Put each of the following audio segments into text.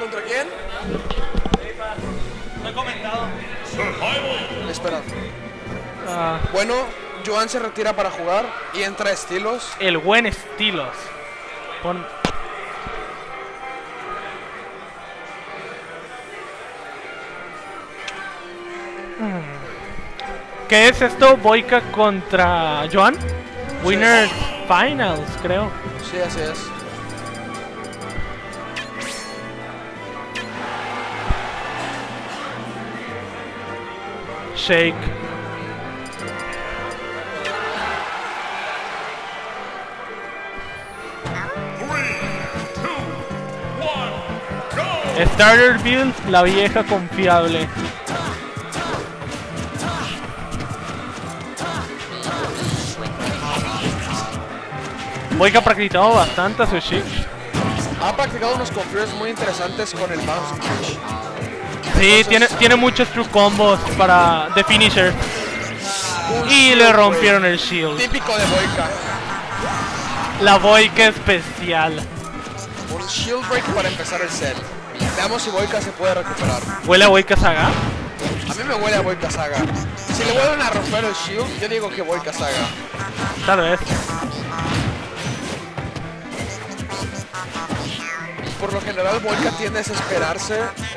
¿Contra quién? No he comentado. Espera. Bueno, Joan se retira para jugar y entra Estilos. El buen Estilos. Pon... ¿Qué es esto? Boyka contra Joan. Winners Finals, creo. Sí, así es. Shake. Starter build, la vieja confiable. Boyka ha practicado bastante a su Shake. Ha practicado unos confíos muy interesantes con el Bounce Punch. Sí, Entonces, tiene muchos true combos para The Finisher. Y le rompieron el shield. Típico de Boyka. La Boyka especial. Un shield break para empezar el set. Veamos si Boyka se puede recuperar. ¿Huele a Boyka Saga? A mí me huele a Boyka Saga. Si le vuelven a romper el shield, yo digo que Boyka Saga. Tal vez. Por lo general, Boyka tiende a desesperarse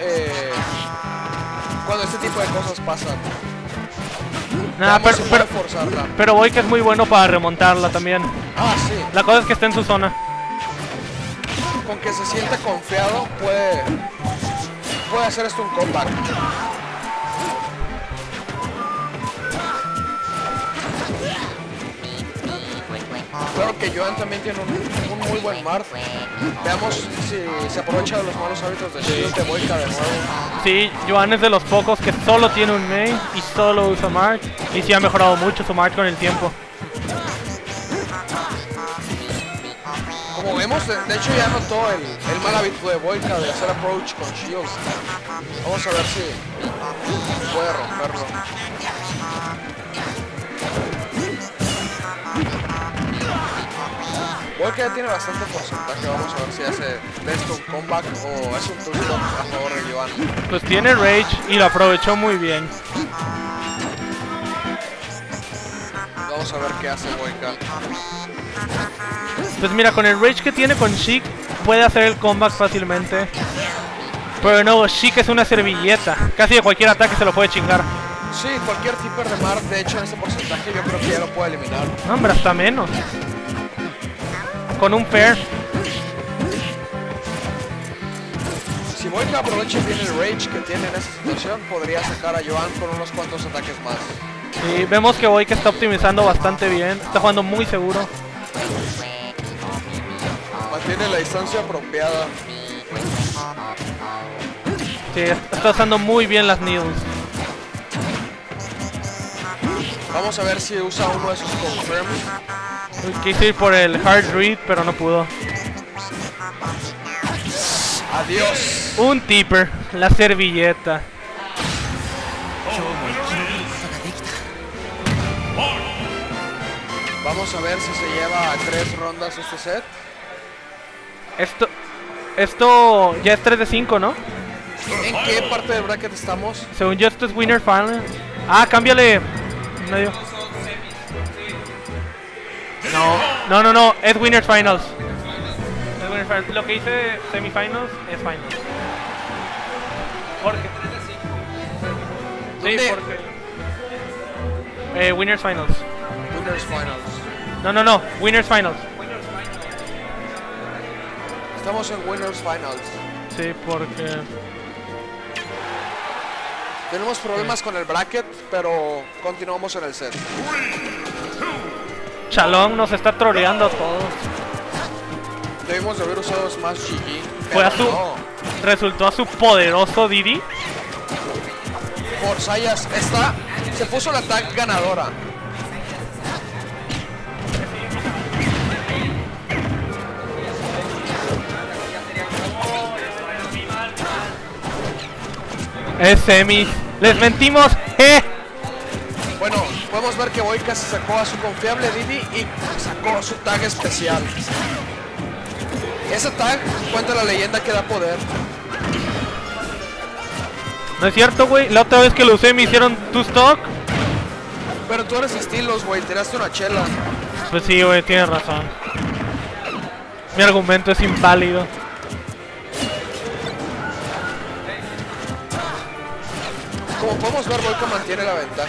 cuando este tipo de cosas pasan. Nah, Veamos si puede forzarla. pero Boyka es muy bueno para remontarla también. Ah, sí. La cosa es que está en su zona. Con que se siente confiado, puede hacer esto un comeback. Claro que Joan también tiene un muy buen Marth. Veamos si se aprovecha de los malos hábitos de shield de Boyka de nuevo. Sí, Joan es de los pocos que solo tiene un main y solo usa Marth. Y sí ha mejorado mucho su Marth con el tiempo. Como vemos, de hecho ya notó el mal hábito de Boyka de hacer approach con shields. Vamos a ver si puede romperlo. Boyka ya tiene bastante porcentaje. Vamos a ver si hace de esto un comeback o es un turno a favor de Joan. Pues tiene Rage y lo aprovechó muy bien. Vamos a ver qué hace Boyka. Pues mira, con el Rage que tiene con Sheik puede hacer el comeback fácilmente. Pero no, Sheik es una servilleta. Casi de cualquier ataque se lo puede chingar. Sí, cualquier tipper de Marth, de hecho en este porcentaje yo creo que ya lo puede eliminar. No, hombre, hasta menos. Con un Fair. Si Boyka aprovecha bien el Rage que tiene en esta situación, podría sacar a Joan con unos cuantos ataques más. Sí, vemos que Boyka está optimizando bastante bien. Está jugando muy seguro. Mantiene la distancia apropiada. Sí, está usando muy bien las needles. Vamos a ver si usa uno de sus confirms. Quiso ir por el hard read, pero no pudo. Adiós. Un tipper, la servilleta. Vamos a ver si se lleva a 3 rondas este set. Esto ya es 3 de 5, ¿no? ¿En qué parte del bracket estamos? Según yo esto es Winner Final. Ah, cámbiale. Medio. No, es Winners Finals. Es Winners Finals. Lo que hice semifinals es Finals. ¿Por qué? Sí, porque... Winners Finals. Winners Finals. No, Winners Finals. Estamos en Winners Finals. Sí, porque... Tenemos problemas con el bracket, pero continuamos en el set. Chalón nos está troleando a todos. Debimos de haber usado Smash GG. Fue a pero su... no. Resultó a su poderoso Didi. Por Sayas se puso la tag ganadora. Es semis. Les mentimos. Bueno, podemos ver que Boyka se sacó a su confiable Didi y sacó su tag especial. Ese tag cuenta la leyenda que da poder. No es cierto, güey. La otra vez que lo usé me hicieron 2 stock. Pero tú eres estilos, güey. Tiraste una chela. Pues sí, güey, tienes razón. Mi argumento es inválido. Como podemos ver, Volca mantiene la ventaja.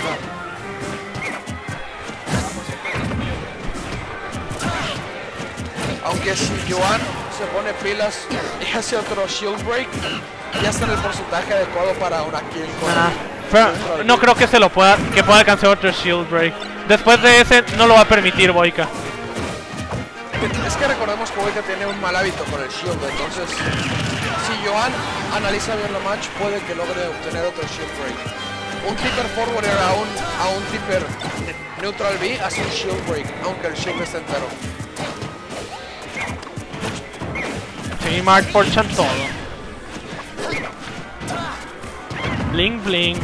Aunque si Joan se pone pilas y hace otro shield break, ya está en el porcentaje adecuado para una kill con Pero no creo que pueda alcanzar otro shield break. Después de ese no lo va a permitir Boyka. Es que recordemos que Boyka tiene un mal hábito con el shield, entonces si Joan analiza bien la match puede que logre obtener otro shield break. Un tipper forwarder a un tipper neutral B hace un shield break, aunque el shield esté entero. Sí, Mark porchan todo. Bling bling.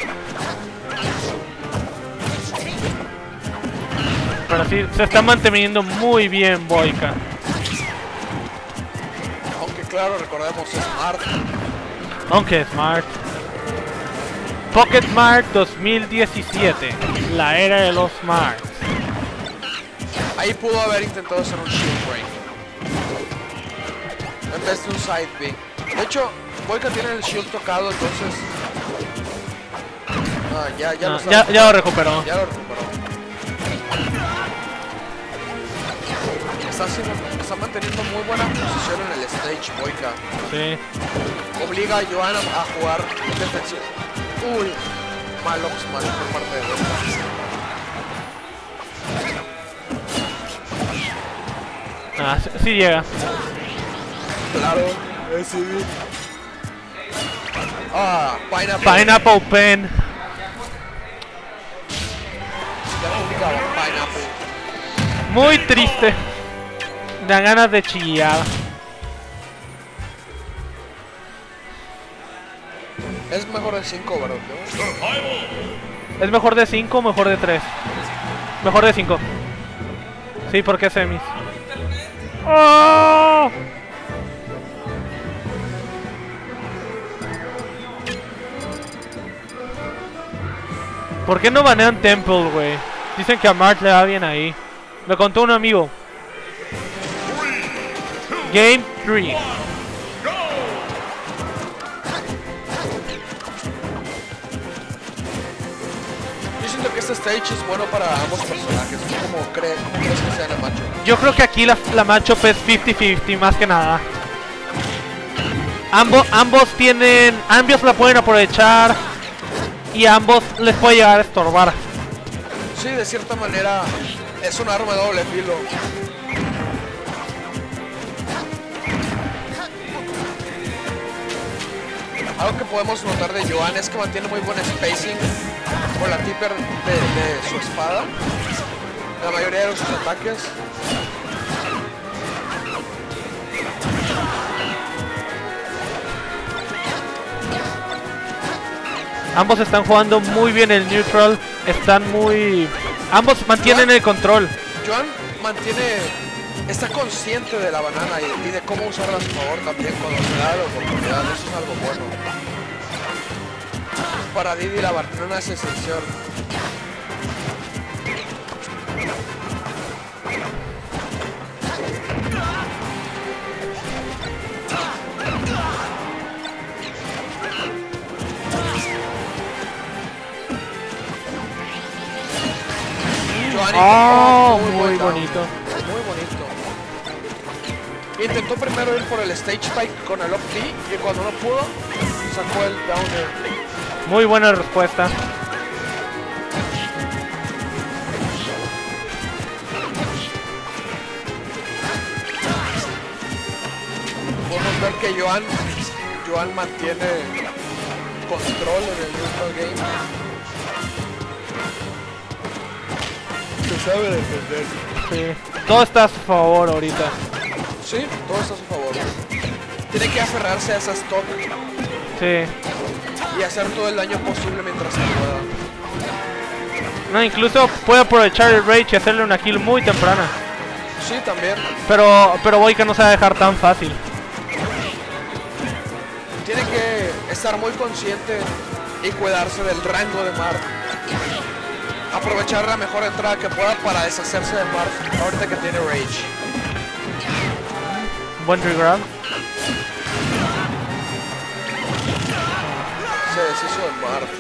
Pero sí, se está manteniendo muy bien Boyka. Aunque claro, recordemos, es Smart. Aunque es Smart. Pocket Mark 2017. La era de los Smarts. Ahí pudo haber intentado hacer un shield break en vez de un side B. De hecho, Boyka tiene el shield tocado, entonces... Ya lo recuperó. Ya lo recuperó. Está manteniendo muy buena posición en el stage, Boyka. Sí. Obliga a Joan a jugar defensivo. Uy, malo por parte de Boyka. Sí llega. Claro, sí. Pineapple Pen. Pineapple. Muy triste. Da ganas de chillar. Es mejor de 5, ¿verdad? ¿Es mejor de 5 o mejor de 3? Mejor de 5. Sí, porque es semis. ¡Oh! ¿Por qué no banean Temple, güey? Dicen que a Mark le va bien ahí. Me contó un amigo. Game 3. Yo siento que este stage es bueno para ambos personajes. ¿Cómo crees que sea el macho? Yo creo que aquí la matchup es 50-50 más que nada. Ambos la pueden aprovechar y a ambos les puede llegar a estorbar. Sí, de cierta manera es un arma de doble filo. Algo que podemos notar de Joan es que mantiene muy buen spacing con la tipper de su espada. La mayoría de sus ataques. Ambos están jugando muy bien el neutral. Ambos mantienen el control. Joan está consciente de la banana y de cómo usarla a su favor también cuando se da la oportunidad. Eso es algo bueno. Para Didi la banana es esencial. Oh, muy bonito. Muy bonito. Intentó primero ir por el stage spike con el up B y cuando no pudo, sacó el down air. Muy buena respuesta. Podemos ver que Joan mantiene control en el neutral game. Se sabe defender. Sí. Todo está a su favor ahorita. Sí, todo está a su favor. Tiene que aferrarse a esas top. Sí. Y hacer todo el daño posible mientras se pueda. No, incluso puede aprovechar el rage y hacerle una kill muy temprana. Sí, también. Pero Boyka no se va a dejar tan fácil. Tiene que estar muy consciente y cuidarse del rango de Marth. Aprovechar la mejor entrada que pueda para deshacerse de Marth ahorita que tiene Rage. Buen grab. Se deshizo de Marth.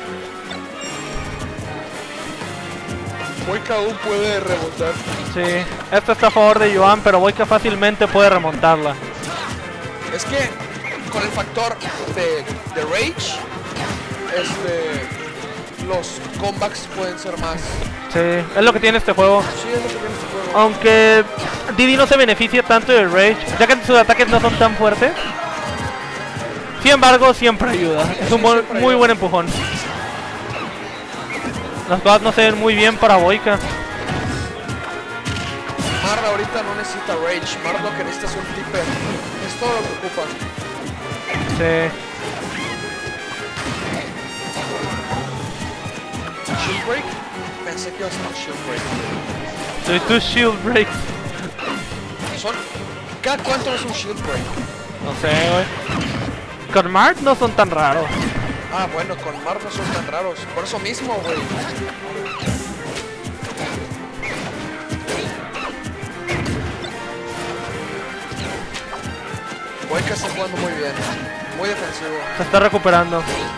Boyka aún puede remontar. Sí, esto está a favor de Joan, pero Boyka fácilmente puede remontarla. Es que con el factor de Rage, los comebacks pueden ser más. Sí, es lo que tiene este juego. Sí, es lo que tiene este juego. Aunque Didi no se beneficia tanto de Rage, ya que sus ataques no son tan fuertes. Sin embargo, siempre ayuda. Es un muy buen empujón. Las cosas no se ven muy bien para Boyka. Marth ahorita no necesita Rage. Marth lo que necesita es un tipper. Es todo lo que ocupa. Sí. Shield Break. Pensé que iba a ser un Shield Break. Soy tu Shield Breaks. ¿Cada cuánto es un Shield Break? No sé, güey. Con Marth no son tan raros. Ah, bueno, con Marth no son tan raros. Por eso mismo, güey. Boyka está jugando muy bien. Muy defensivo. Se está recuperando.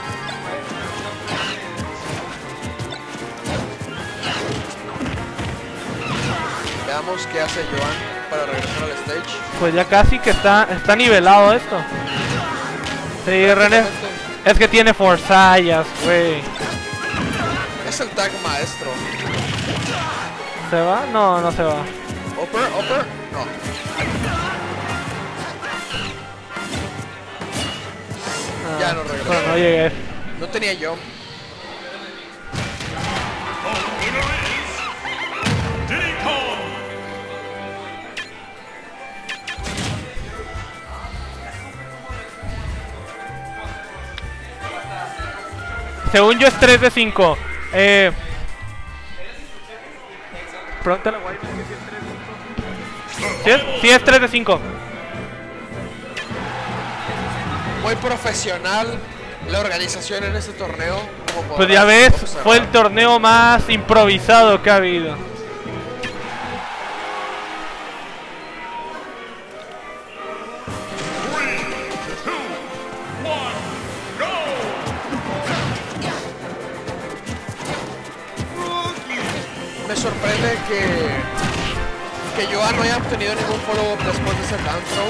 Veamos qué hace Joan para regresar al stage. Pues ya casi que está nivelado esto. Sí, René. Es que tiene forzallas, güey. Es el tag maestro. ¿Se va? No, no se va. Upper, no. Ya no regresó. No, no llegué. No tenía yo. Según yo es 3 de 5. Pregúntale a White si es 3 de 5. Sí es 3 de 5. Muy profesional la organización en este torneo. Pues ya ves, fue el torneo más improvisado que ha habido. Me sorprende que Joan no haya obtenido ningún follow-up después de ese down throw.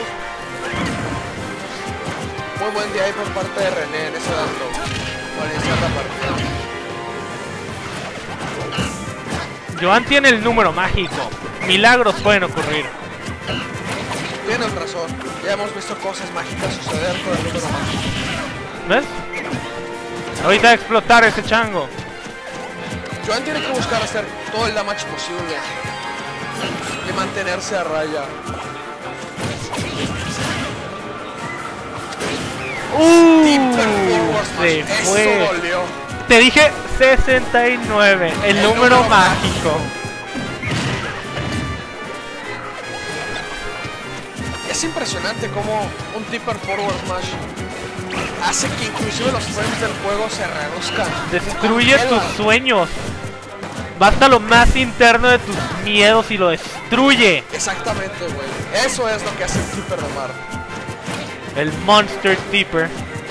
Muy buen día ahí por parte de René en ese down throw para iniciar la partida. Joan tiene el número mágico. Milagros pueden ocurrir. Tienes razón, ya hemos visto cosas mágicas suceder con el número mágico. ¿Ves? Ahorita explotar ese chango. Joan tiene que buscar hacer todo el damage posible y mantenerse a raya. Se Eso fue. dolió. Te dije 69, el número mágico. Es impresionante cómo un tipper forward smash hace que inclusive los frames del juego se reduzcan. Destruye tus sueños. Basta lo más interno de tus miedos y lo destruye. Exactamente, güey. Eso es lo que hace el tipper de Marth. El Monster Tipper.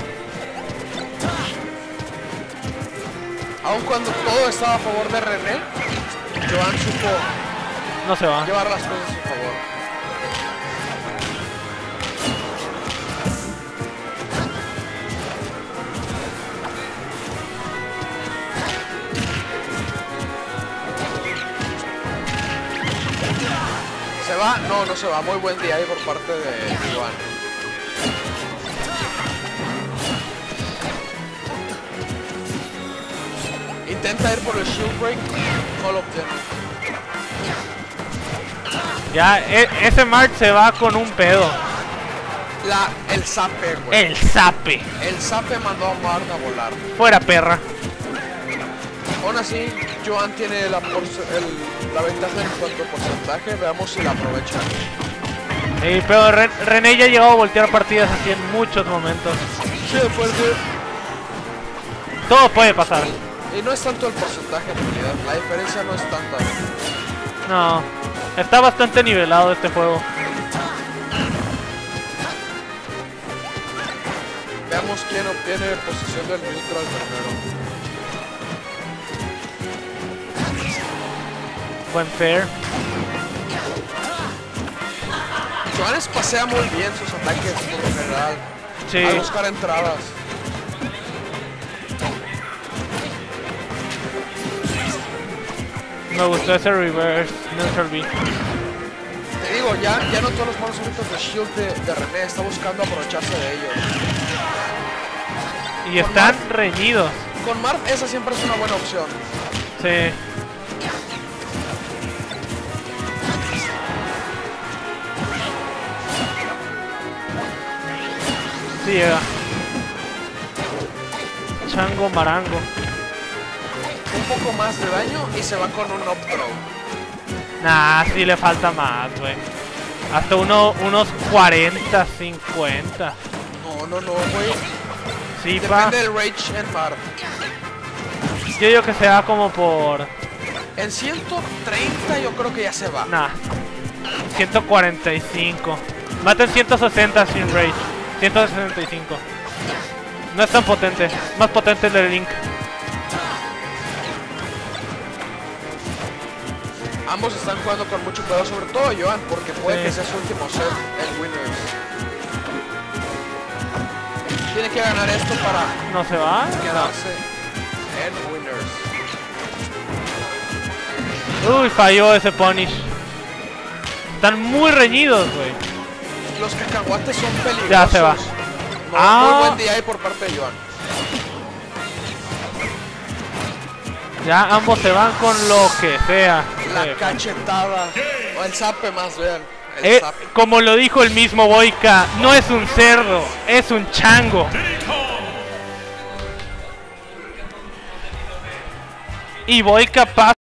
Aun cuando todo estaba a favor de René, Joan supo No se va. llevar las cosas a su favor. ¿Se va? No, no se va. Muy buen día ahí por parte de Joan. Intenta ir por el shield break, no lo obtiene. Ya, ese Marth se va con un pedo. El zape, güey. El zape. El zape mandó a Marth a volar. Fuera, perra. Aún así, Joan tiene la ventaja en cuanto a porcentaje. Veamos si la aprovecha. Pero René ya llegó a voltear partidas así en muchos momentos. Sí, después de Todo puede pasar. Y no es tanto el porcentaje en realidad, la diferencia no es tanta. No, está bastante nivelado este juego. Veamos quién obtiene posición del neutral primero. Buen fair. Joan espacea muy bien sus ataques por lo general. Sí. Al buscar entradas. Me gustó ese reverse neutral B. Te digo, ya no todos los buenos hábitos de shield de René, está buscando aprovecharse de ellos. Y están reñidos. Con Marth esa siempre es una buena opción. Sí. Sí llega. Chango marango. Un poco más de daño y se va con un up throw. Nah, sí le falta más, güey. Hasta unos 40, 50. No, güey. Sí, pa. Depende del rage en Marth. Yo digo que sea como por... En 130 yo creo que ya se va. Nah. 145. Mata en 160 sin rage. 165. No es tan potente. Más potente el de Link. Ambos están jugando con mucho pedo, sobre todo Joan, porque puede que sea su último set en Winners. Tiene que ganar esto para ¿No se va? quedarse en Winners. Uy, falló ese punish. Están muy reñidos, güey. Los cacahuates son peligrosos. Ya se va. No, muy buen DI por parte de Joan. Ya ambos se van con lo que sea. La cachetada. O el zape más bien. El zape. Como lo dijo el mismo Boyka, no es un cerdo, es un chango. Y Boyka pasa.